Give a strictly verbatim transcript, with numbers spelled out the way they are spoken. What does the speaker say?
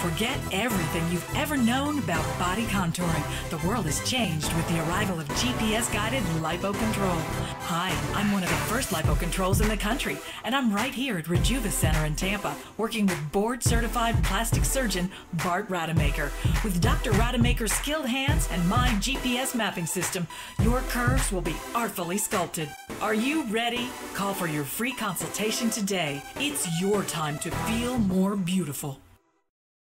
Forget everything you've ever known about body contouring. The world has changed with the arrival of G P S-guided LIPOControl. Hi, I'm one of the first LIPOControls in the country, and I'm right here at Rejuva Center in Tampa, working with board-certified plastic surgeon Bart Rademaker. With Doctor Rademaker's skilled hands and my G P S mapping system, your curves will be artfully sculpted. Are you ready? Call for your free consultation today. It's your time to feel more beautiful.